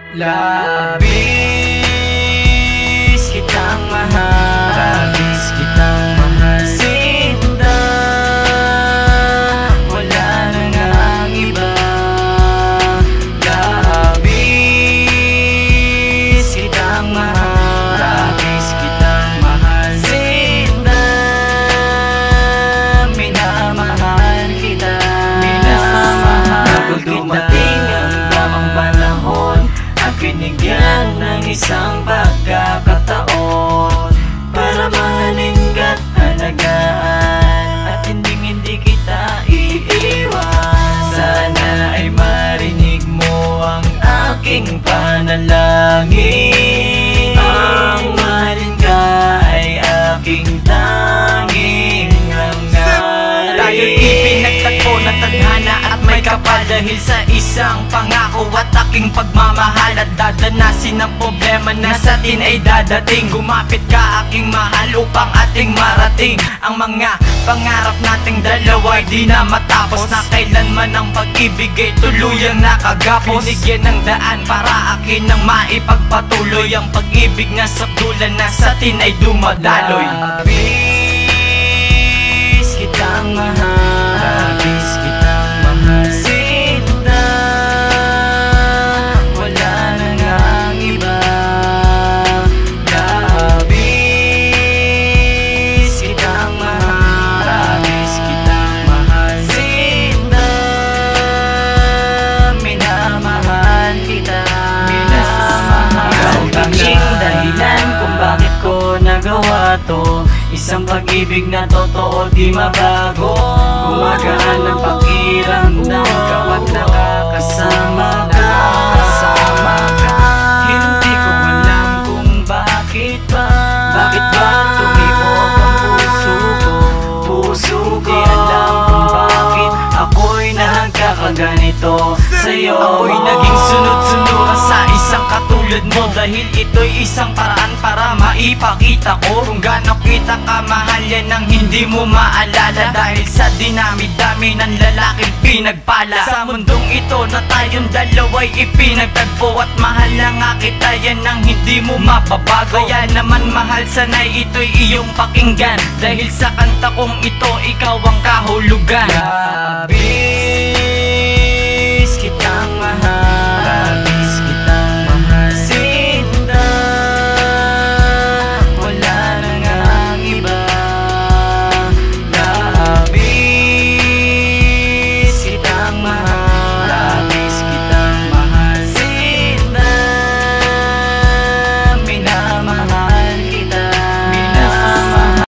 Labis kitang mahal, labis kitang mahal, sinta, wala na ngang iba. Labis kitang mahal, labis kitang mahal, sinta, minamahal kita, minamahal kita. Dumating ang tamang panahon, binigyan ng isang pagkakataon para mahalin ka't alagaan at hindi kita iiwan. Sana ay marinig mo ang aking panalangin. Ang mahalin ka ay aking tanging hangarin. Tayo'y ipinagtagpo na tadhana at may kapal dahil sa isang pangako at aking pagmamahal. At dadanasin ang problema na sa atin ay dadating. Gumapit ka aking mahal upang ating marating ang mga pangarap nating dalawa ay di na matapos. Na kailanman ang pag-ibig ay tuluyang nakagapos. Binigyan ng daan para akin ang maipagpatuloy ang pag-ibig na sa dulan na sa atin ay dumadaloy. Labis kitang mahal, labis kitang mahal, sinta, wala na ngang iba. Labis kitang mahal, labis kitang mahal, sinta, minamahal kita, minamahal. Ikaw tanging dahilan kung bakit ko nagawa to. Isang pag-ibig na totoo di mabago. Gumagaan ang pakiramdam kapag nakakasama ka. Hindi ko alam kung bakit ba tumibok ang puso ko. Di alam kung bakit ako'y nagkakaganito sa'yo. Ako'y naging sunod-sunod sa isang katulad mo dahil ito'y isang paraan para maipakita ko kung gaano kita kamahal. Yan ang hindi mo maalala dahil sa dinami-dami ng lalaking pinagpala. Sa mundong ito na tayong dalawa'y ipinagtagpo at mahal na nga kita, yan ang hindi mo mapabago. Kaya naman mahal, sana'y ito'y iyong pakinggan dahil sa kanta kong ito ikaw ang kahulugan. Labis